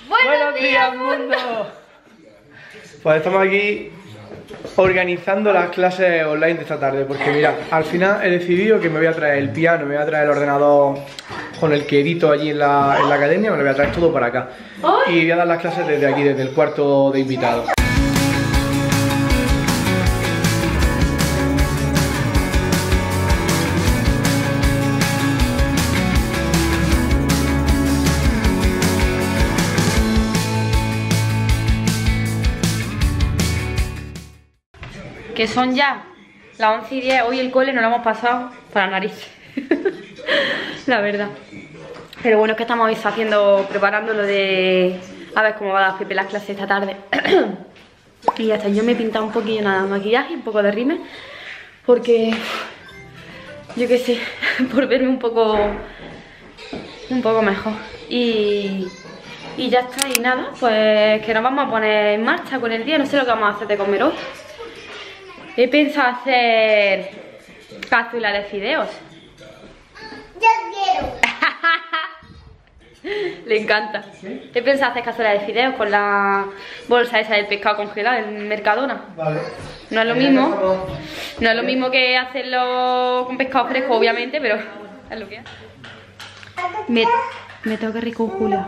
Buenos días, mundo. Pues estamos aquí organizando las clases online de esta tarde. Porque mira, al final he decidido que me voy a traer el piano, me voy a traer el ordenador con el que edito allí en la academia, me lo voy a traer todo para acá. Y voy a dar las clases desde aquí, desde el cuarto de invitados. Que son ya las 11:10, hoy el cole nos lo hemos pasado para la nariz. La verdad. Pero bueno, es que estamos preparando lo de... A ver cómo va a dar Pepe las clases esta tarde. Y ya está, yo me he pintado un poquillo nada de maquillaje, un poco de rímel. Porque... yo qué sé, por verme un poco mejor. Y ya está, y nada, pues que nos vamos a poner en marcha con el día. No sé lo que vamos a hacer de comer hoy. He pensado hacer cazuela de fideos. Yo quiero. Le encanta. ¿Sí? He pensado hacer cazuela de fideos con la bolsa esa del pescado congelado en Mercadona. Vale. No es lo mismo. No es lo mismo que hacerlo con pescado fresco, obviamente, pero es lo que es. Me tengo que reír con Julia.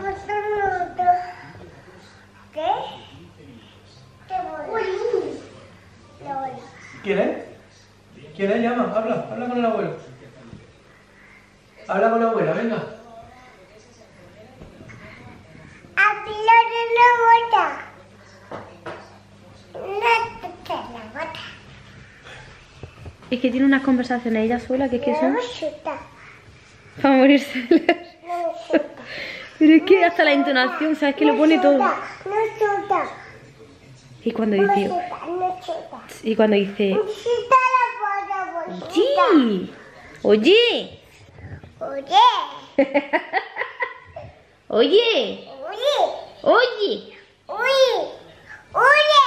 ¿Qué? ¿Quién es? ¿Quién es? Llama, habla con el abuelo. Habla con la abuela, venga. A Pilar de la bota. La bota. Es que tiene unas conversaciones ella sola que son... No chuta. Para morirse de la risa. No chuta. Pero es que hasta la entonación, ¿sabes? Que lo pone todo. No chuta. Y cuando dice... No chuta. Y cuando dice... Chuta la bota. ¡Sí! ¡Oye! Oye. ¡Oye! Oye. ¡Oye! Oye. Oye.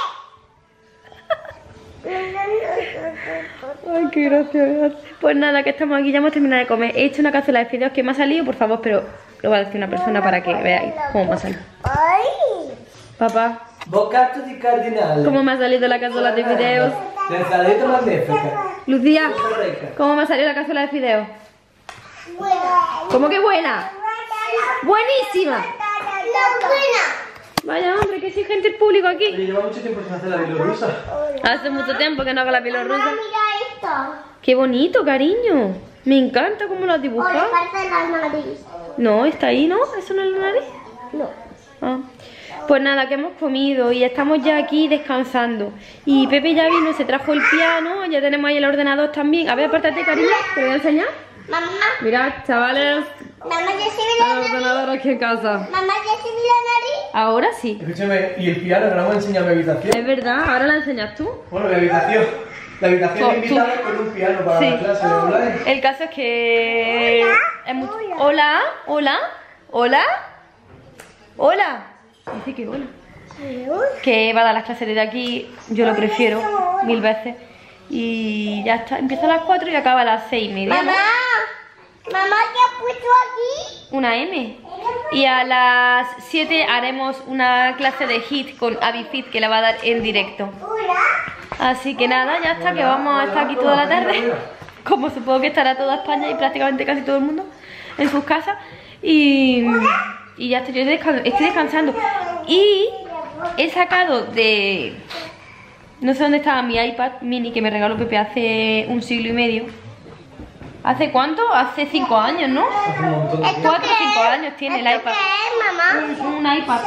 Ay, qué gracia. Pues nada, que estamos aquí, ya hemos terminado de comer. He hecho una cazuela de fideos que me ha salido, por favor, pero lo va a decir una persona para que veáis cómo me ha salido. Ay. Papá, Bocato di cardinale. ¿cómo me ha salido la cazuela de fideos? Ensalada magnífica. Lucía, ¿cómo me ha salido la cazuela de fideos? ¿Cómo que buena? ¡Buenísima! No buena. Vaya hombre, que exigente el público aquí. Oye, lleva mucho tiempo sin hacer la bielorrusa. Hace mucho tiempo que no hago la bielorrusa. Mamá, mira esto. ¡Qué bonito, cariño! Me encanta cómo lo has Oye, dibujado. falta la nariz. No, está ahí, ¿no? ¿Eso no es la nariz? No. Ah. Pues nada, que hemos comido y estamos ya aquí descansando. Y Pepe ya vino, se trajo el piano, ya tenemos ahí el ordenador también. A ver, apártate, cariño, te lo voy a enseñar. Mamá. Mirad, chavales, Mamá, ya se ve la el nariz. ordenador aquí en casa. Mamá, ya se ve la nariz. Ahora sí. Escúchame, ¿y el piano? Que no me ha enseñado mi habitación. Es verdad, ahora la enseñas tú. Bueno, mi habitación. La habitación de invitados con un piano para la clase de online. El caso es que... Hola, hola, hola, hola. Dice que hola. Que va a dar las clases desde aquí, yo lo prefiero 1000 veces. Y ya está, empieza a las 4 y acaba a las 6:30. Mamá. ¿no? Mamá, ¿qué has puesto aquí? Una M. Y a las 7 haremos una clase de HIIT con Abifit que la va a dar en directo. Hola. Así que nada, ya está, que vamos a estar aquí toda la tarde. Como supongo que estará toda España y prácticamente casi todo el mundo en sus casas. Y ya estoy descansando. Y he sacado de... No sé dónde estaba mi iPad mini que me regaló Pepe hace 1 siglo y medio. ¿Hace cuánto? Hace 5 años, ¿no? 4 o 5 años tiene el iPad. ¿Qué es, mamá? Un iPad.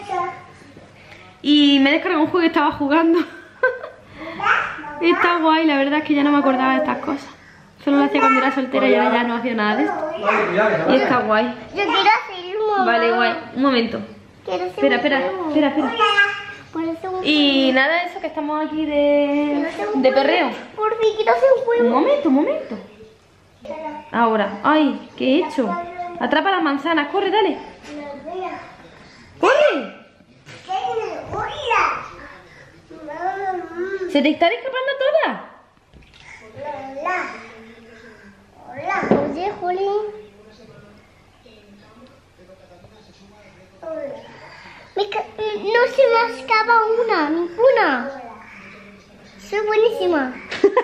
Y me he descargado un juego que estaba jugando. Está guay, la verdad es que ya no me acordaba de estas cosas. Solo lo hacía cuando era soltera y ahora ya no hacía nada de esto. Y está guay. Yo quiero hacer mamá. Vale, guay. Un momento. Quiero hacer Espera. Por eso Y nada, eso que estamos aquí de perreo. Por fin quiero hacer un juego. Un momento. Ahora. Ay, ¿qué he hecho? Atrapa las manzanas, corre, dale. ¡Corre! ¿Se te están escapando todas? Hola. Oye, Juli. no se me escapa ninguna. Soy buenísima.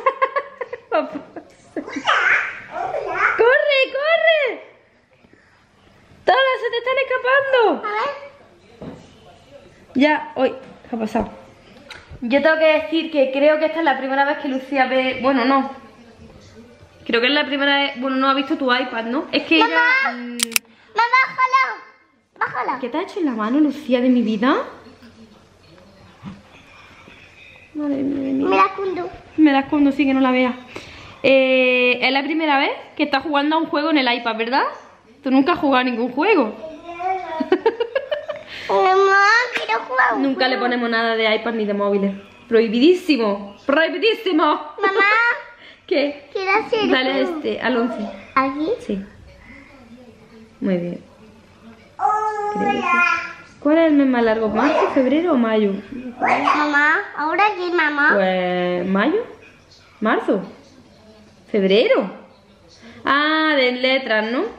¡Corre, corre! ¡Todas se te están escapando! A ver. Ya, hoy, ¿qué ha pasado? Yo tengo que decir que creo que esta es la primera vez que Lucía ve... Bueno, no. Creo que es la primera vez... Bueno, no ha visto tu iPad, ¿no? Es que ella... Mamá, bájala. Bájala. ¿Qué te ha hecho en la mano, Lucía, de mi vida? Madre mía de mi vida. Me la escondo. Me la escondo, sí, que no la veas. Es la primera vez que estás jugando a un juego en el iPad, ¿verdad? Tú nunca has jugado a ningún juego. Mamá, quiero jugar. Nunca le ponemos nada de iPad ni de móviles. Prohibidísimo. Prohibidísimo. Mamá, ¿Qué? quiero hacer. Dale a este, al 11. ¿Aquí? Sí. Muy bien. Creo que sí. ¿Cuál es el mes más largo? ¿Marzo, febrero o mayo? Mamá, ¿ahora qué, mamá? Pues... ¿mayo? ¿Marzo? ¿Febrero? Ah, de letras, ¿no?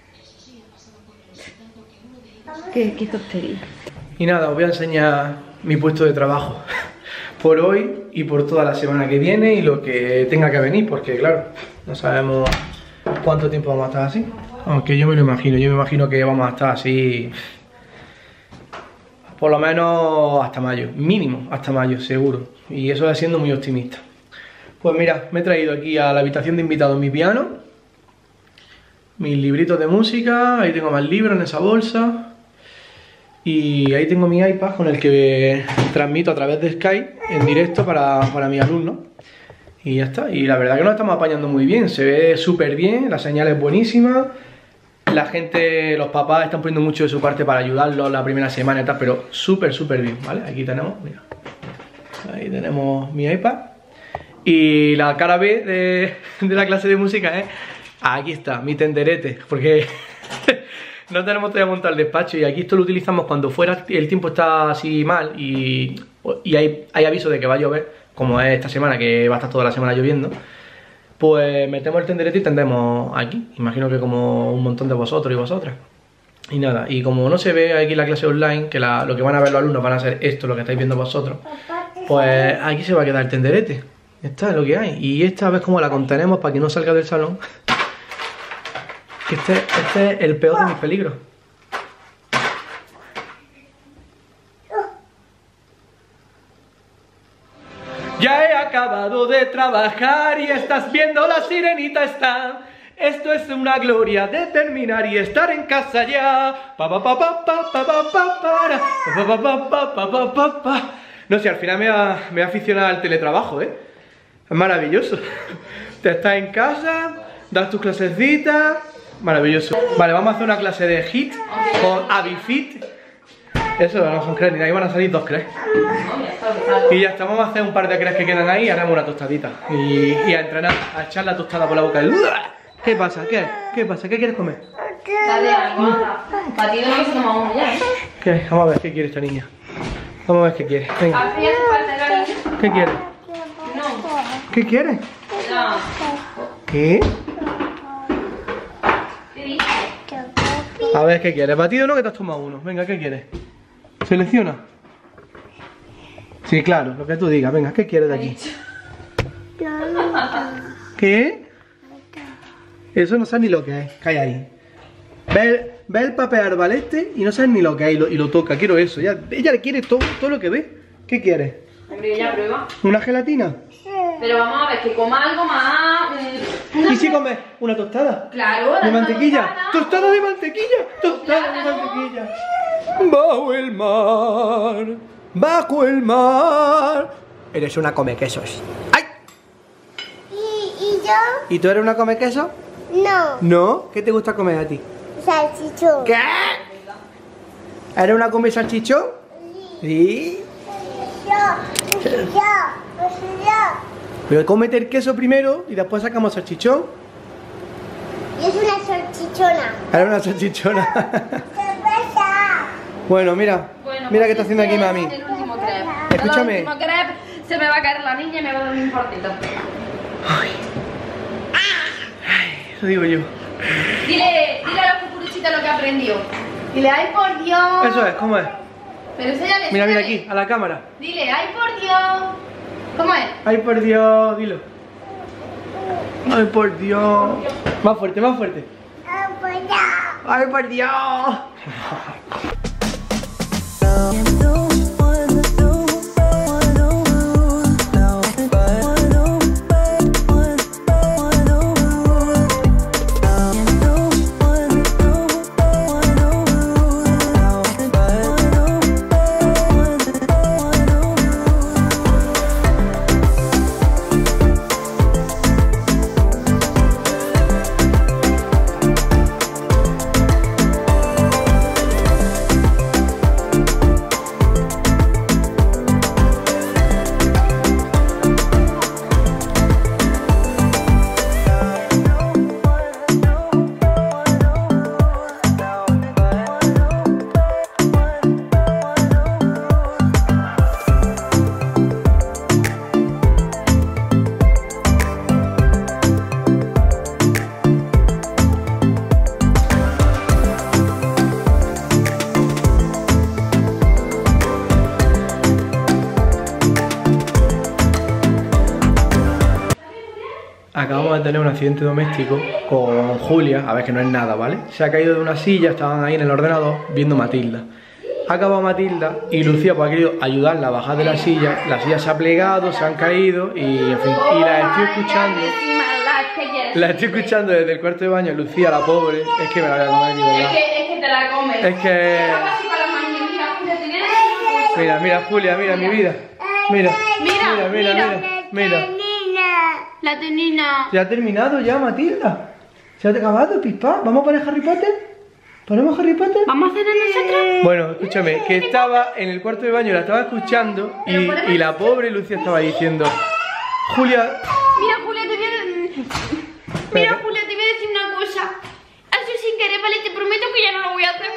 Qué tontería. Y nada, os voy a enseñar mi puesto de trabajo por hoy y por toda la semana que viene y lo que tenga que venir, porque claro, no sabemos cuánto tiempo vamos a estar así. Aunque yo me imagino que vamos a estar así por lo menos hasta mayo, mínimo hasta mayo, seguro. Y eso es siendo muy optimista. Pues mira, me he traído aquí a la habitación de invitados mi piano, mis libritos de música, ahí tengo más libros en esa bolsa. Y ahí tengo mi iPad con el que transmito a través de Skype en directo para mis alumnos. Y ya está. Y la verdad que nos estamos apañando muy bien. Se ve súper bien, la señal es buenísima. La gente, los papás están poniendo mucho de su parte para ayudarlos la primera semana y tal, pero súper bien, ¿vale? Aquí tenemos, mira. Ahí tenemos mi iPad. Y la cara B de la clase de música es... Aquí está, mi tenderete, porque... No tenemos todavía montado el despacho y aquí esto lo utilizamos cuando fuera el tiempo está así mal y hay aviso de que va a llover, como es esta semana que va a estar toda la semana lloviendo. Pues metemos el tenderete y tendemos aquí, imagino que como un montón de vosotros y vosotras. Y nada, y como no se ve aquí la clase online, que lo que van a ver los alumnos van a ser esto, lo que estáis viendo vosotros, pues aquí se va a quedar el tenderete. Esta es lo que hay. Y esta vez como la contenemos para que no salga del salón. Este es el peor de mis peligros. Ya he acabado de trabajar y estás viendo la sirenita está. Esto es una gloria de terminar y estar en casa ya. No sé, al final me ha aficionado al teletrabajo, ¿eh? Es maravilloso. Te estás en casa, das tus clasecitas. Maravilloso. Vale, vamos a hacer una clase de HIIT con Abifit. Eso no son cracks ni nada, ahí van a salir 2 cracks. Y ya está, vamos a hacer un par de cracks que quedan ahí y haremos una tostadita. Y a entrenar, a echar la tostada por la boca. ¿Qué pasa? ¿Qué pasa? ¿Qué quieres comer? Dale algo. Batido no se toma uno ya, ¿eh? ¿Qué? Vamos a ver qué quiere esta niña. Vamos a ver qué quiere. Venga. ¿Qué quiere? No. ¿Qué quiere? No. ¿Qué? A ver, ¿qué quieres? ¿Batido no? Que te has tomado uno. Venga, ¿qué quieres? ¿Selecciona? Sí, claro, lo que tú digas. Venga, ¿qué quieres de aquí? ¿Qué? Eso no sabes ni lo que es. Calla ahí. Ve el papel arbalete y no sabes ni lo que es y lo toca. Quiero eso. Ella le quiere todo lo que ve. ¿Qué quieres? Hombre, ella prueba. ¿Una gelatina? Pero vamos a ver, que coma algo más... ¿Y si comes una tostada? Claro, ¿De mantequilla? ¡Tostada de mantequilla! ¡Tostada de mantequilla! Bajo el mar, bajo el mar. Eres una come quesos. ¡Ay! ¿Y yo? ¿Y tú eres una come queso? No. ¿No? ¿Qué te gusta comer a ti? Salchichón. ¿Qué? ¿Eres una come salchichón? Sí. Yo. Pero cómete el queso primero y después sacamos salchichón. Y es una salchichona. Eres una salchichona. ¿Qué pasa? Bueno, mira. Bueno, Mira pues qué está haciendo aquí mami. El último crepe. Escúchame. El último crepe, se me va a caer la niña y me va a dar un importito. Eso digo yo. Dile a los cucuruchitos lo que aprendió. Dile, ay por Dios. Eso es, ¿cómo es? Pero enséñale. Mira, mira aquí, a la cámara. Dile, ¡ay por Dios! ¿Cómo es? Ay, por Dios, dilo. Ay, por Dios. Más fuerte, más fuerte. Ay, por Dios. Acabamos de tener un accidente doméstico con Julia, a ver que no es nada, ¿vale? Se ha caído de una silla, estaban ahí en el ordenador viendo Matilda. Ha acabado Matilda y Lucía pues ha querido ayudarla a bajar de la silla se ha plegado, se han caído y en fin, y la estoy escuchando. La estoy escuchando desde el cuarto de baño, Lucía, la pobre, es que me la voy a comer, de verdad. Es que te la comes. Es que... Mira, mira, Julia, mira mi vida. Mira, mira, mira, mira, mira. La tenina. ¿Se ha terminado ya, Matilda? ¿Se ha acabado, Pispa? ¿Vamos a poner Harry Potter? ¿Ponemos Harry Potter? ¿Vamos a hacer nosotros? Bueno, escúchame, que estaba en el cuarto de baño, la estaba escuchando y la pobre Lucía estaba diciendo: Julia... Mira, Julia, te voy a... Julia, te voy a decir una cosa. Eso sin querer, ¿vale? Te prometo que ya no lo voy a hacer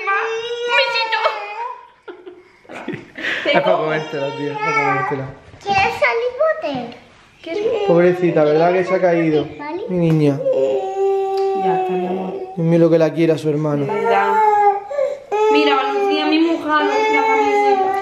más. Besito. Es para comértela, tío, es para comértela. ¿Quieres Harry Potter? Pobrecita, ¿verdad que se ha caído? Mi niña. Ya está, mi amor. Dios mío, lo que la quiera a su hermano. Mira, Lucía, mi mujer, la camiseta.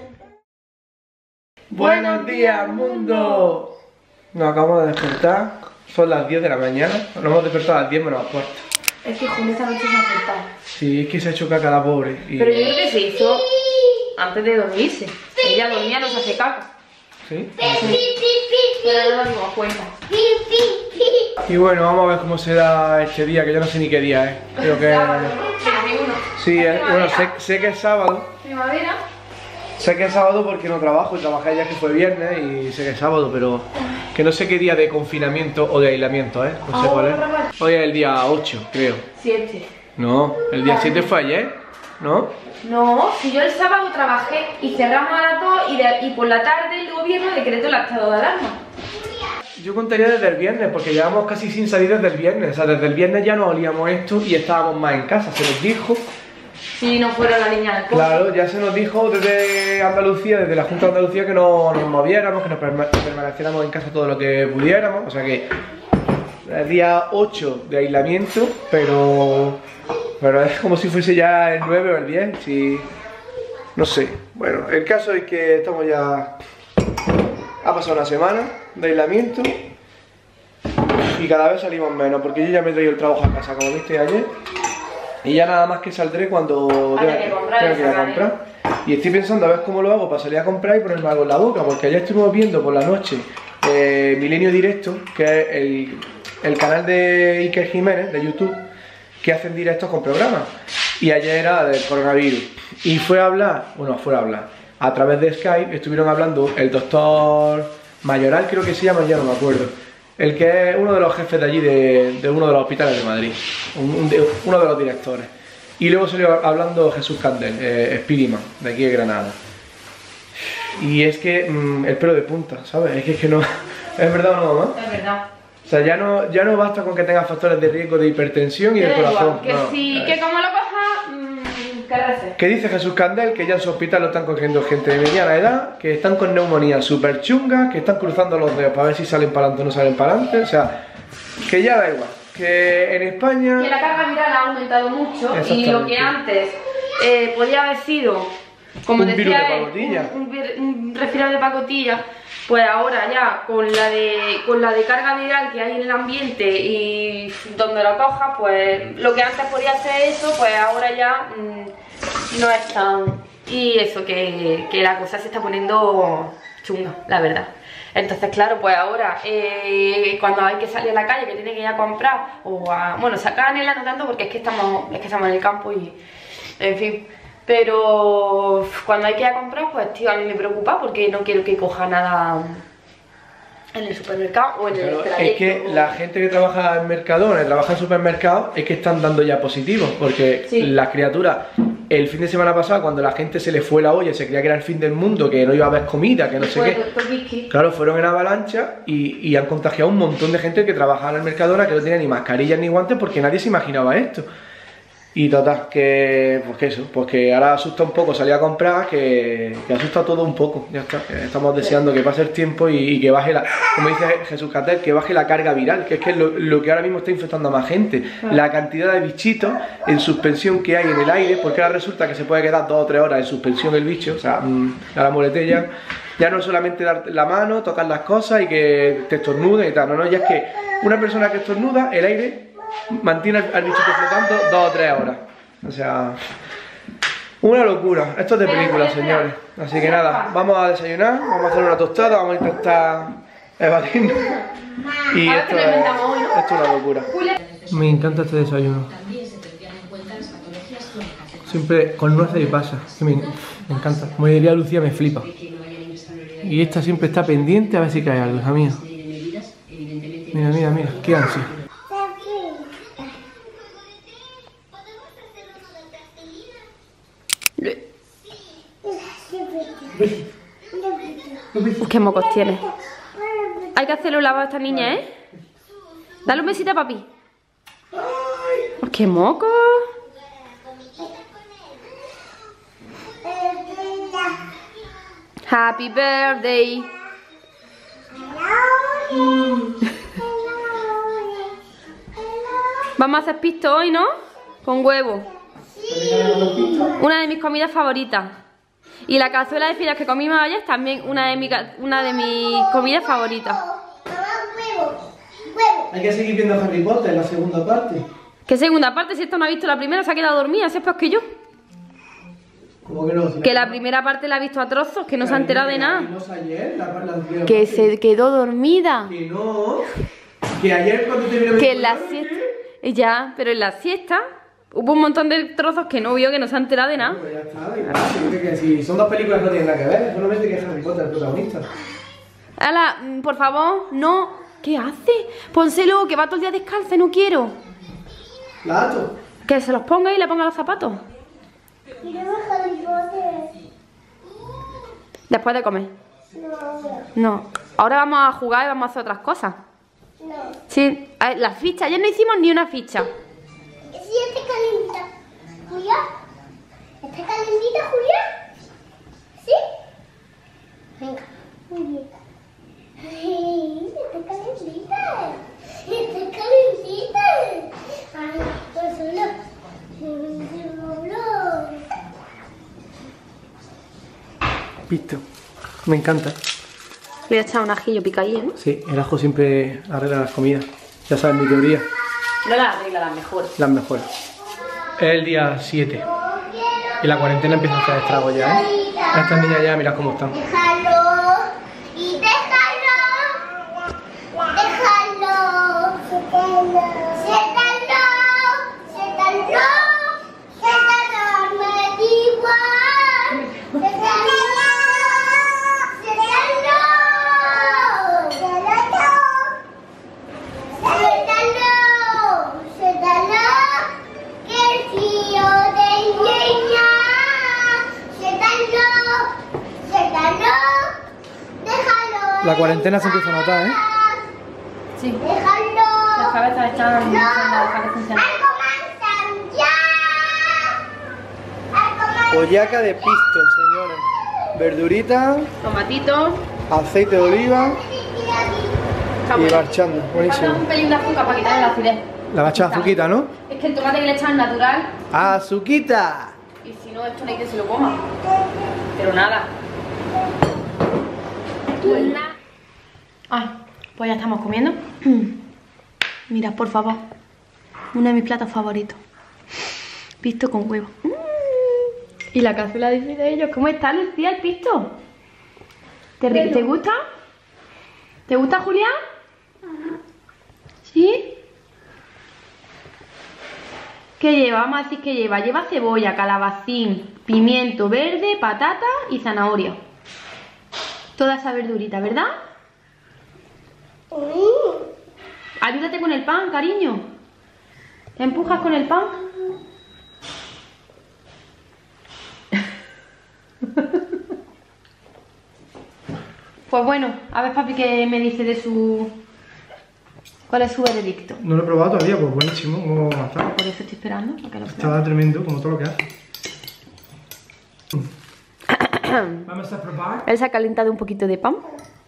¡Buenos días, mundo! Nos acabamos de despertar, son las 10 de la mañana. Nos hemos despertado a las 10 menos cuarto. Es que Julia esta noche se ha despertado. Sí, es que se ha hecho caca la pobre. Pero yo creo que se hizo antes de dormirse. Ella dormía, no se hace caca. ¿Sí? Pero no nos dimos cuenta. Y bueno, vamos a ver cómo será este día, que yo no sé ni qué día es. Creo que... Sábado, 21. Sí, bueno, sé que es sábado. Primavera. Sé que es sábado porque no trabajo y trabajé ayer que fue viernes y sé que es sábado, pero que no sé qué día de confinamiento o de aislamiento, ¿eh? No sé cuál es. Hoy es el día 8, creo. 7. No, el día 7 fue ayer, ¿no? No, si yo el sábado trabajé y cerramos a las 2 y por la tarde el gobierno decretó el estado de alarma. Yo contaría desde el viernes, porque llevamos casi sin salir desde el viernes. O sea, desde el viernes ya nos olíamos esto y estábamos más en casa. Se nos dijo... Sí, no fueron la niña del coche. Claro, ya se nos dijo desde Andalucía, desde la Junta de Andalucía, que no nos moviéramos, que nos permaneciéramos en casa todo lo que pudiéramos. O sea que el día 8 de aislamiento, pero es como si fuese ya el 9 o el 10, si... No sé. Bueno, el caso es que estamos ya... Ha pasado una semana de aislamiento y cada vez salimos menos, porque yo ya me he traído el trabajo a casa, como viste ayer, y ya nada más que saldré cuando tenga que ir a comprar. Y estoy pensando a ver cómo lo hago para salir a comprar y ponerme algo en la boca, porque ayer estuvimos viendo por la noche Milenio Directo, que es el canal de Iker Jiménez de YouTube, que hacen directos con programas. Y ayer era del coronavirus. Y fue a hablar, a través de Skype estuvieron hablando el doctor Mayoral, creo que se llama, ya no me acuerdo. El que es uno de los jefes de allí, de uno de los hospitales de Madrid. Uno de los directores. Y luego salió hablando Jesús Candel, Spiderman, de aquí de Granada. Y es que el pelo de punta, ¿sabes? Es que no... ¿Es verdad o no, mamá? Es verdad. O sea, ya no basta con que tengas factores de riesgo de hipertensión y del corazón. Que no, sí, que como lo coja, ¿qué haces? Que dice Jesús Candel que ya en su hospital lo están cogiendo gente de mediana edad, que están con neumonía súper chunga, que están cruzando los dedos para ver si salen para adelante o no salen para adelante. O sea, que ya da igual. Que en España... Que la carga viral ha aumentado mucho y lo que antes podía haber sido como Un virus decía de él, pacotilla. un resfriado de pacotilla, pues ahora ya con la de carga viral que hay en el ambiente y donde lo cojas, pues lo que antes podía hacer eso, pues ahora ya no es tan... Y eso, que la cosa se está poniendo chunga, la verdad. Entonces, claro, pues ahora cuando hay que salir a la calle, que tiene que ir a comprar o a... Bueno, sacar en no tanto porque es que estamos en el campo y... En fin... Pero cuando hay que ir a comprar, pues tío, a mí me preocupa porque no quiero que coja nada en el supermercado o en el trayecto. Es que la gente que trabaja en Mercadona, que trabaja en supermercados, es que están dando ya positivos, porque Sí. las criaturas, el fin de semana pasado, cuando la gente se le fue la olla, se creía que era el fin del mundo, que no iba a haber comida, que no sé qué. Claro, fueron en avalancha y han contagiado a un montón de gente que trabajaba en el Mercadona, que no tenía ni mascarillas ni guantes, porque nadie se imaginaba esto. Y total, pues que ahora asusta un poco salir a comprar, que asusta todo un poco, ya está. Estamos deseando que pase el tiempo y que baje como dice Jesús Catel, que baje la carga viral, que es que es lo que ahora mismo está infectando a más gente. La cantidad de bichitos en suspensión que hay en el aire, porque ahora resulta que se puede quedar 2 o 3 horas en suspensión el bicho, o sea, a la muletilla. Ya no es solamente dar la mano, tocar las cosas y que te estornuden y tal, no, ya es que una persona que estornuda, el aire mantiene al bichito flotando 2 o 3 horas. O sea, una locura. Esto es de película, señores. Así que nada, vamos a desayunar, vamos a hacer una tostada, vamos a intentar evadirnos. Y esto es una locura. Me encanta este desayuno. Siempre con nueces y pasas. Me encanta. Como diría Lucía, me flipa. Y esta siempre está pendiente a ver si cae algo, hija mía. Mira, mira, mira, qué ansia. ¿Qué mocos tiene? Hay que hacerle un lavado a esta niña, ¿eh? Dale un besito a papi. ¡Qué moco! Happy birthday. Vamos a hacer pisto hoy, ¿no? Con huevo. Una de mis comidas favoritas. Y la cazuela de fideos que comimos ayer también una de mis comidas favoritas. Hay que seguir viendo Harry Potter, la segunda parte. ¿Qué segunda parte? Si esta no ha visto la primera, se ha quedado dormida, si es peor que yo. ¿Cómo que no? Que la primera parte la ha visto a trozos, que no se ha enterado de nada. Ayer, Que se quedó dormida. Que no. Que ayer cuando te vino Que en la siesta. Ya, pero en la siesta hubo un montón de trozos que no vio, que no se ha enterado de nada. Pues ya está, que si son 2 películas no tienen nada que ver, solamente que es Harry Potter el protagonista. Ala, por favor, no. ¿Qué hace? Pónselo, que va todo el día descalza y no quiero. ¿La ato? Que se los ponga y le ponga los zapatos. Después de comer. No. Ahora vamos a jugar y vamos a hacer otras cosas. No. Sí, a ver, las fichas. Ayer no hicimos ni una ficha. Sí, está calentita. ¿Julia? ¿Está calentita, Julia? ¿Sí? Venga, muy bien. Ay, está calentita. Está calentita. Ay, pues solo. Visto. Me encanta. Le voy a echar un ajillo picadillo, ¿no? Sí, el ajo siempre arregla las comidas. Ya sabes mi teoría. No las arregla, las mejores. Las mejores. Es el día 7. Y la cuarentena empieza a hacer estragos ya, ¿eh? Estas niñas ya, mirad cómo están. Déjalo. Y déjalo. Déjalo. Siéntalo. Siéntalo. Siéntalo. Me da igual. Siéntalo. La cuarentena se empieza a notar, ¿eh? Sí. Déjalo. Las cabezas están empezando a dejar de funcionar. Boyaca de pisto, señores. Verdurita, Tomatito. aceite de oliva Está y bueno. marchando. Le falta Buenísimo. un pelín de azúcar para quitarle la acidez. La va a echar azuquita, ¿no? Es que el tomate que le echan es natural. ¡Azuquita! Y si no, esto no hay que se lo coma. Pero nada. Pues nada. Ay, pues ya estamos comiendo. Mirad, por favor. Uno de mis platos favoritos. Pisto con huevo. Y la cazuela dice de ellos. ¿Cómo está, Lucía, el pisto? ¿Te gusta? ¿Te gusta, Julián? ¿Sí? ¿Qué lleva? Vamos a decir que lleva. Lleva cebolla, calabacín, pimiento verde, patata y zanahoria. Toda esa verdurita, ¿verdad? Ayúdate con el pan, cariño. ¿Te empujas con el pan? Pues bueno, a ver, papi, qué me dice de su... ¿Cuál es su veredicto? No lo he probado todavía, pues buenísimo. ¿Cómo va a estar? Por eso estoy esperando a que lo pruebe. Está tremendo, como todo lo que hace. Vamos a probar. Él se ha calentado un poquito de pan.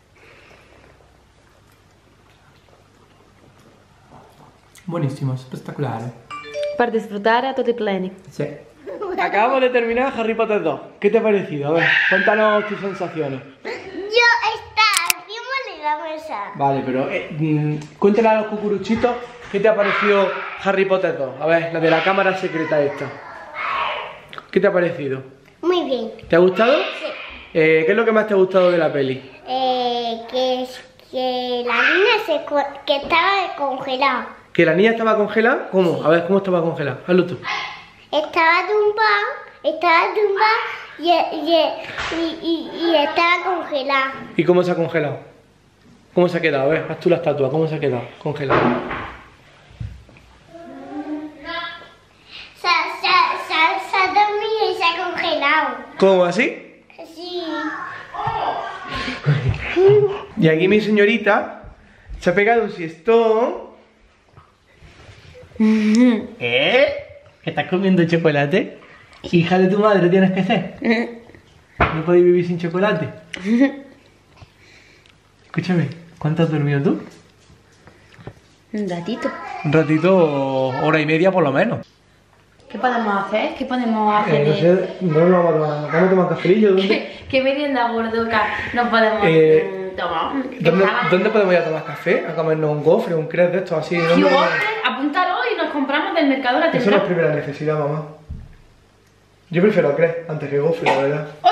Buenísimo, espectacular. Per disfrutar a tutti i pleni. Sí. Acabamos de terminar Harry Potter 2. ¿Qué te ha parecido? A ver, cuéntanos tus sensaciones. Yo estaba encima de la mesa. Vale, pero cuéntale a los cucuruchitos qué te ha parecido Harry Potter 2. A ver, la de la cámara secreta esta. ¿Qué te ha parecido? Muy bien. ¿Te ha gustado? Sí. ¿Qué es lo que más te ha gustado de la peli? Que la niña que estaba congelada. ¿Que la niña estaba congelada? ¿Cómo? A ver, ¿cómo estaba congelada? Hazlo tú. Estaba tumbada y estaba congelada. ¿Y cómo se ha congelado? ¿Cómo se ha quedado? A ver, haz tú la estatua. ¿Cómo se ha quedado? Congelada. Se ha dormido y se ha congelado. ¿Cómo? ¿Así? Sí. Y aquí mi señorita se ha pegado un siestón. ¿Eh? ¿Que estás comiendo chocolate? Hija de tu madre tienes que ser. ¿No podéis vivir sin chocolate? Escúchame, ¿cuánto has dormido tú? Un ratito. Un ratito, hora y media por lo menos. ¿Qué podemos hacer? ¿Qué podemos hacer? No sé, no nos vamos a tomar. ¿Vamos a tomar cafelillo? ¿Dónde? ¿Qué merienda gordoca nos podemos tomar? ¿Dónde podemos ir a tomar café? A comernos un gofre, un crepe de estos así. Y gofre, apúntalo y nos compramos del Mercadona. Eso no es primera necesidad, mamá. Yo prefiero crepe antes que gofre, la verdad. ¡Ay!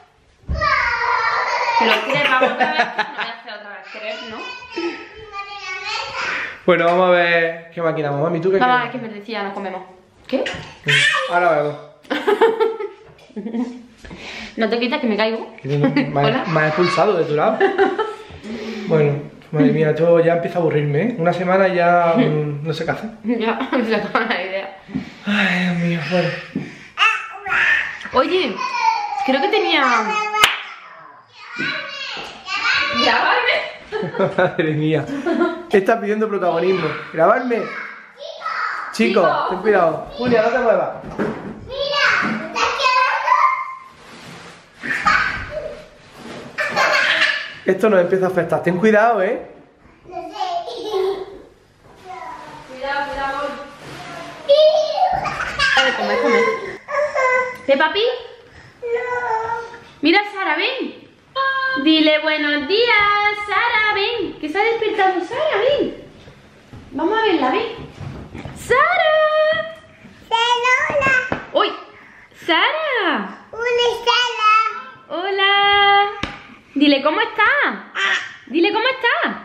Pero crepe, vamos otra vez. No voy a hacer otra vez crepe, ¿no? Bueno, vamos a ver qué maquinamos, mami. ¿Tú qué Mamá, quieres? que me decía, nos comemos. ¿Qué? Ahora vemos. No te quitas que me caigo. Hola. Me has expulsado de tu lado. Bueno, madre mía, esto ya empieza a aburrirme, ¿eh? Una semana ya no sé qué hacer. Ya, me saco la idea. Ay, Dios mío, bueno. Oye, creo que tenía... ¿Grabarme? Madre mía. Estás pidiendo protagonismo. ¿Grabarme? Chicos, ten cuidado. Julia, no te muevas. Esto nos empieza a afectar. Ten cuidado, ¿eh? Cuidado, cuidado. A ver, come. ¿Peppa Pig? Mira, Sara, ven. Dile buenos días, Sara, ven. Que se ha despertado Sara, ven. Vamos a verla, ven. ¡Sara! ¡Hola! ¡Uy! ¡Sara! ¡Hola, ¡Hola! Dile cómo está. Dile cómo está.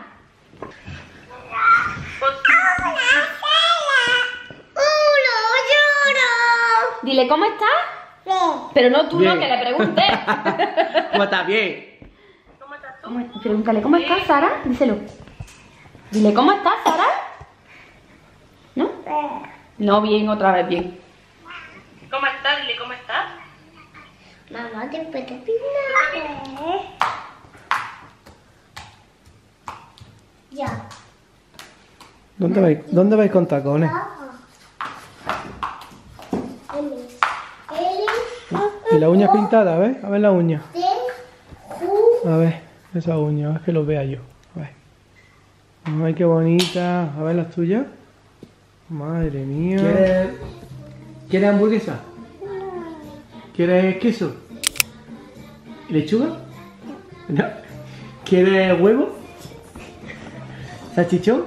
Dile cómo está. Pero no tú, Bien. no, que le preguntes. ¿Cómo estás? Bien. Pregúntale, ¿cómo estás, Sara? Díselo. Dile, ¿cómo estás, Sara? ¿No? No, bien, otra vez, bien. ¿Cómo estás? Dile, ¿cómo estás? Mamá, te puedo pintar. Ya. ¿Dónde vais con tacones? Y la uña pintada, a ver la uña. A ver, esa uña, a ver que lo vea yo. A ver. Ay, qué bonita. A ver las tuyas. Madre mía. ¿Quieres hamburguesa? ¿Quieres queso? ¿Lechuga? ¿No? ¿Quieres huevo? ¿Salchichón?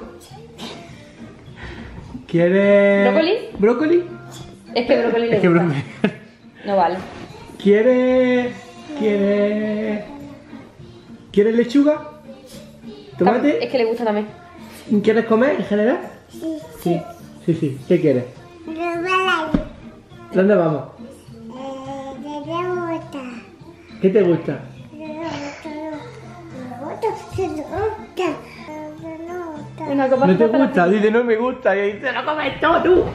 ¿Quieres... ¿Brócoli? ¿Brócoli? Es que brócoli le Es que gusta. brócoli. No vale. ¿Quieres lechuga? ¿Tomate? Es que le gusta también. ¿Quieres comer en general? Sí. Sí. ¿Qué quieres? ¿Dónde vamos? ¿Qué te gusta? Una copa ¿No te para la gusta? Dice, no me gusta. Y ahí te lo comes todo tú.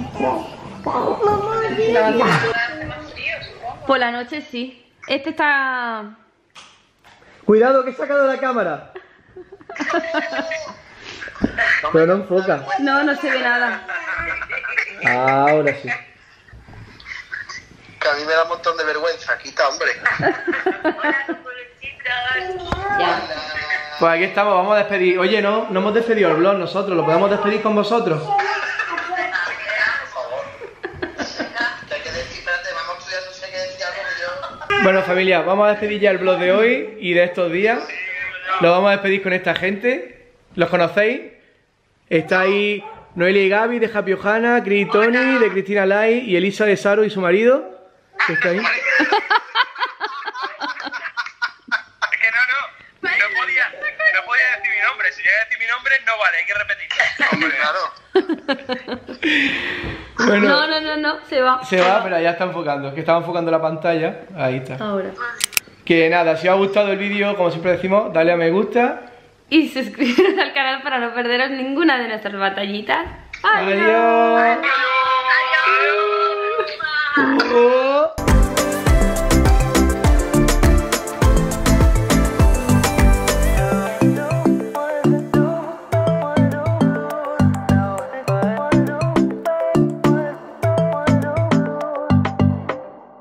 Por la noche sí. Este está... Cuidado que he sacado la cámara. Pero no enfoca. No se ve nada. Ahora sí. Que a mí me da un montón de vergüenza. Quita, hombre. Ya. Pues aquí estamos, vamos a despedir. Oye, no hemos despedido el vlog nosotros, ¿lo podemos despedir con vosotros? Por favor. Hay que decir, espérate, vamos a estudiar, no sé qué decir algo que yo... Bueno, familia, vamos a despedir ya el vlog de hoy y de estos días. Lo vamos a despedir con esta gente. ¿Los conocéis? Está ahí Noelia y Gaby de Happy Ohana, Cris y Tony de Cristina Lai y Elisa de Saro y su marido. Que está ahí. Es que no podía decir mi nombre. Si llega a decir mi nombre, no vale, hay que repetirlo. Hombre, claro. Bueno, No, se va. se va, pero ya está enfocando. Es que estaba enfocando la pantalla. Ahí está. Ahora. Que nada, si os ha gustado el vídeo, como siempre decimos, dale a me gusta. Y suscribiros al canal para no perderos ninguna de nuestras batallitas. ¡Adiós! Adiós.